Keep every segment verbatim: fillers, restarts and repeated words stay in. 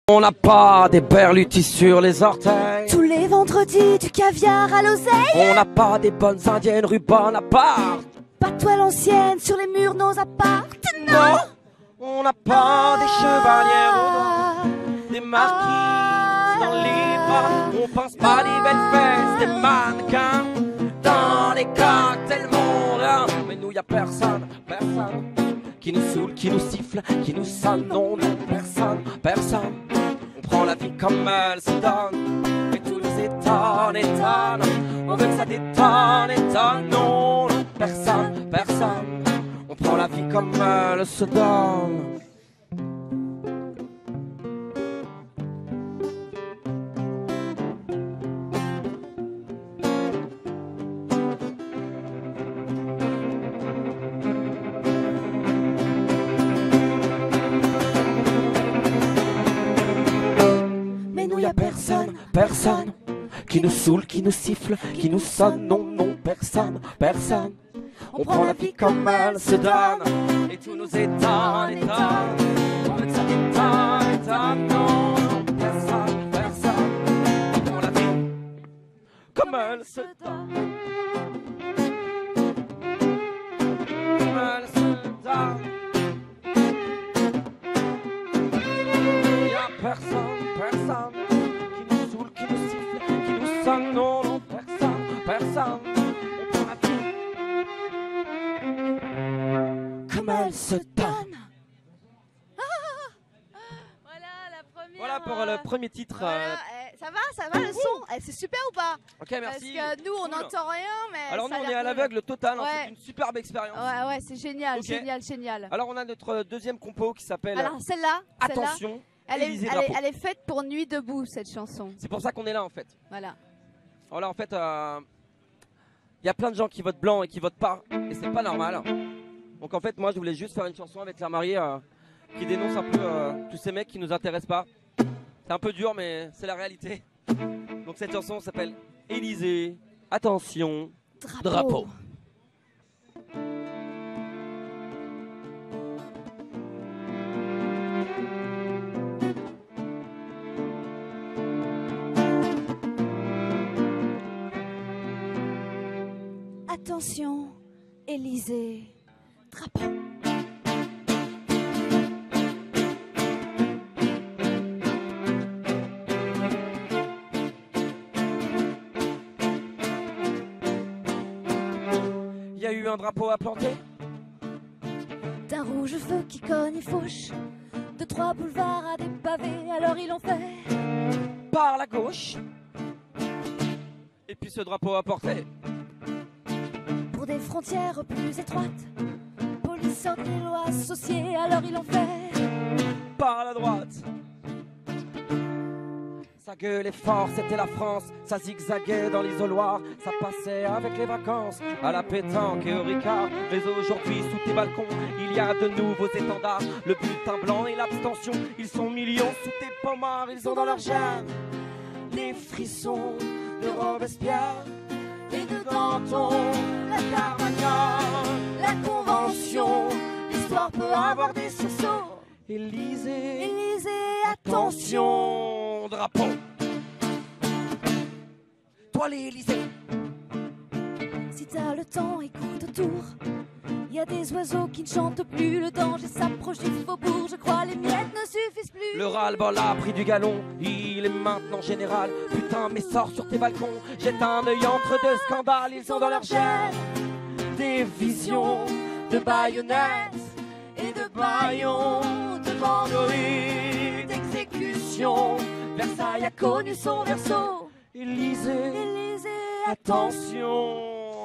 On n'a pas des berlutis sur les orteils. Tous les vendredis, du caviar à l'oseille. On n'a pas des bonnes indiennes rue Bonaparte. Pas de toile ancienne sur les murs, nos apparts. Non, non. On n'a pas ah, des chevalières au doigt, des marquises ah, dans les bras. On pense pas ah, des belles fesses, des mannequins dans les cocktails mondains. Mais nous y'a personne, personne qui nous saoule, qui nous siffle, qui nous sonne. Non, non, personne, personne. On prend la vie comme elle se donne. Et tout nous étonne, étonne. On veut que ça détonne, étonne. Non, non, personne, personne. On prend la vie comme elle se donne. Mais nous y a personne, personne qui nous saoule, qui nous siffle, qui nous sonne. Non, non, personne, personne. On prend la vie comme elle se donne. Et tout nous étonne, étonne. On veut que ça détonne, étonne. Non, non, personne, personne. On prend la vie comme elle se donne. Comme elle se donne. Y'a personne, personne qui nous saoule, qui nous siffle, qui nous sonne. Non, non, personne, personne. Comme elle se donne. Voilà la première. Voilà pour le premier titre. Voilà, euh... eh, ça va, ça va le son eh, c'est super ou pas? Ok, merci. Parce que nous on cool. n'entend rien, mais. Alors ça nous a on est à l'air l'aveugle total, hein, ouais. c'est une superbe expérience. Ouais, ouais, c'est génial, okay. génial, génial. Alors on a notre deuxième compo qui s'appelle. Alors celle-là, Attention. Elle est, elle, est, elle est faite pour Nuit debout, cette chanson. C'est pour ça qu'on est là en fait. Voilà. Voilà, en fait, il euh, y a plein de gens qui votent blanc et qui votent pas, et c'est pas normal. Donc en fait, moi je voulais juste faire une chanson avec Claire Marie euh, qui dénonce un peu euh, tous ces mecs qui nous intéressent pas. C'est un peu dur, mais c'est la réalité. Donc cette chanson s'appelle Élysée, attention, drapeau. drapeau. Attention, Élysée, drapeau. Il y a eu un drapeau à planter. D'un rouge feu qui cogne et fauche, de trois boulevards à des pavés, alors ils l'ont fait par la gauche. Et puis ce drapeau a porté pour des frontières plus étroites, police sortent des lois associées, alors ils l'ont fait par la droite. Ça gueulait fort, c'était la France, ça zigzaguait dans l'isoloir, ça passait avec les vacances, à la pétanque et au ricard. Mais aujourd'hui, sous tes balcons, il y a de nouveaux étendards, le bulletin blanc et l'abstention, ils sont millions sous tes pommards, ils ont dans leur germe des frissons de Robespierre et de Danton, la Carmagnole, la Convention, l'histoire peut avoir des sursauts. Élysée, Élysée, attention, drapeau. Toi l'Élysée. Si t'as le temps, écoute autour. Il y a des oiseaux qui ne chantent plus, le danger s'approche du faubourg. Je crois les miettes ne suffisent plus. Le ras-le-bol a pris du galon, il est maintenant général. Putain, mais sors sur tes balcons, jette un œil entre deux scandales. Ils ont dans leur chair des visions de baïonnettes et de baillons, de banderies, d'exécution. Versailles a connu son verso. Élysée, Élysée, attention.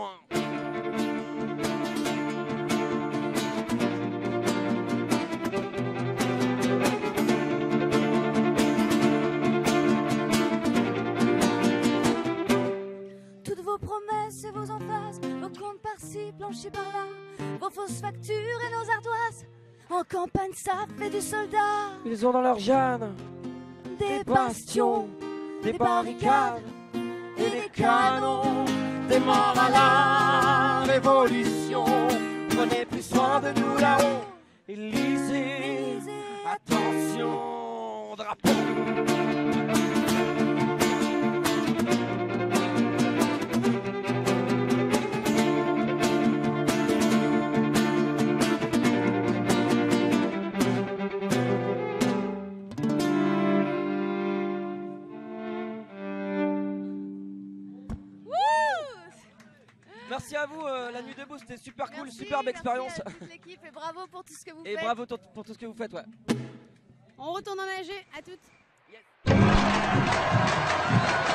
Toutes vos promesses et vos emphases, vos comptes par-ci, blanchis par-là, vos fausses factures et nos ardoises. En campagne, ça fait du soldat. Ils ont dans leur gène des bastions, des barricades et des canons, des morts à la révolution. Prenez plus soin de nous là-haut. Élysée, attention, drapeau. drapeau. Merci à vous, euh, la nuit debout, c'était super cool, Merci, superbe expérience. Merci à toute l'équipe et bravo pour tout ce que vous Et faites. bravo pour, pour tout ce que vous faites, ouais. On retourne en nager, à toutes. Yes.